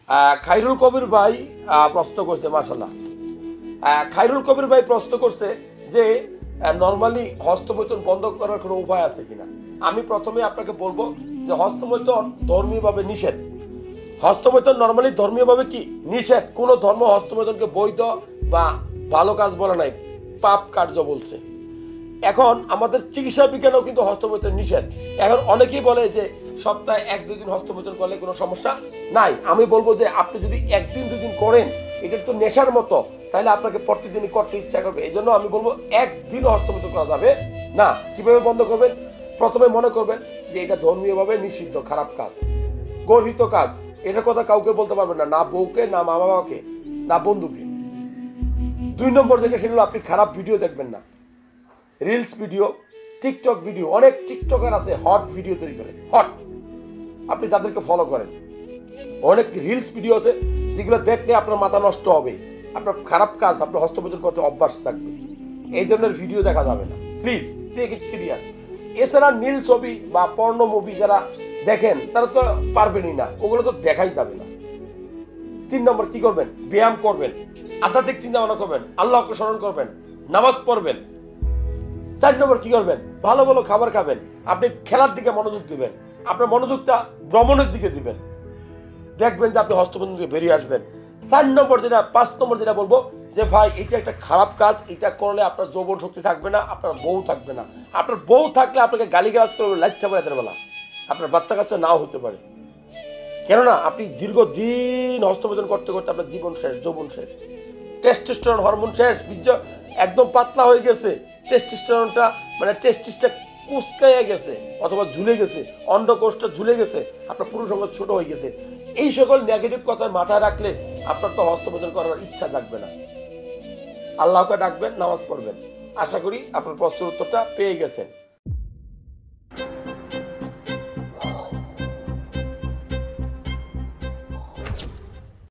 খায়রুল কবির ভাই প্রশ্ন করছে, মাশাআল্লাহ। খায়রুল কবির ভাই প্রশ্ন করছে যে নর্মালি হস্তমৈথুন বন্ধ করার কোনো উপায় আছে কিনা। আমি প্রথমে আপনাকে বলবো যে হস্তমৈথুন ধর্মীয়ভাবে নিষেধ। হস্তমৈথুন নর্মালি ধর্মীয়ভাবে কি নিষেধ। কোনো ধর্ম হস্তমৈথুনকে বৈধ বা ভালো কাজ বলে নাই, পাপ কার্য বলছে। এখন আমাদের চিকিৎসা বিজ্ঞানেও কিন্তু হস্তমৈথুন নিষেধ। এখন অনেকেই বলে যে সপ্তাহে 1-2 দিন হস্তমৈথুন করলে কোনো সমস্যা নাই। আমি বলবো যে আপনি যদি 1-2 দিন করেন, এটা তো নেশার মতো, তাহলে আপনাকে প্রতিদিনই করতে ইচ্ছা করবে। এই জন্য আমি বলবো একদিনও হস্তমৈথুন করা যাবে না। কিভাবে বন্ধ করবেন? প্রথমে মনে করবেন যে এটা ধর্মীয়ভাবে নিষিদ্ধ, খারাপ কাজ, গর্হিত কাজ। এটার কথা কাউকে বলতে পারবেন না, না বউকে, না মা বাবাকে, না বন্ধুকে। 2 নম্বর যেটা, সেটা আপনি খারাপ ভিডিও দেখবেন না। রিলস ভিডিও, টিকটক ভিডিও, অনেক টিকটকার আছে হট ভিডিও তৈরি করে, হট। আপনি তাদেরকে ফলো করেন। অনেক রিলস ভিডিও আছে যেগুলো দেখলে আপনার মাথা নষ্ট হবে, আপনার খারাপ কাজ, আপনার হস্তমৈথুন করতে অভ্যাস থাকবে। এই ধরনের ভিডিও দেখা যাবে না, প্লিজ টেক ইট সিরিয়াস। এছাড়া নীল ছবি বা পর্ণ মুভি যারা দেখেন তারা তো পারবেনই না, ওগুলো তো দেখাই যাবে না। 3 নম্বর কি করবেন? ব্যায়াম করবেন, আধ্যাত্মিক চিন্তা ভাবনা করবেন, আল্লাহকে স্মরণ করবেন, নামাজ পড়বেন। 4 নম্বর কি করবেন? ভালো ভালো খাবার খাবেন, আপনি খেলার দিকে মনোযোগ দিবেন, আপনার মনোযোগটা ভ্রমণের দিকে দিবেন, দেখবেন যে আপনি হস্তমৈথুন থেকে বেরিয়ে আসবেন। 5 নম্বর যেটা বলবো যে ভাই এটা একটা খারাপ কাজ, এটা করলে আপনার যৌবন শক্তি থাকবে না, আপনার বউ থাকবে না। আপনার বউ থাকলে আপনাকে গালিগালাজ করবে, লাইট থাকবে রাতের বেলা, আপনার বাচ্চা কাচ্চা নাও হতে পারে। কেননা আপনি দীর্ঘদিন হস্তমৈথুন করতে করতে আপনার জীবন শেষ, যৌবন শেষ, টেস্টোস্টেরন হরমোন শেষ, বীর্য একদম পাতলা হয়ে গেছে, টেস্টোস্টেরনটা মানে টেস্টিসটা কুচকাইয়া গেছে অথবা ঝুলে গেছে, অন্ডকোষটা ঝুলে গেছে, আপনার পুরুষাঙ্গ ছোট হয়ে গেছে। এই সকল নেগেটিভ কথা মাথায় রাখলে আপনার তো হস্তমৈথুন করার ইচ্ছা থাকবে না। আল্লাহকে ডাকবেন, নামাজ পড়বেন। আশা করি আপনার প্রশ্নের উত্তরটা পেয়ে গেছেন।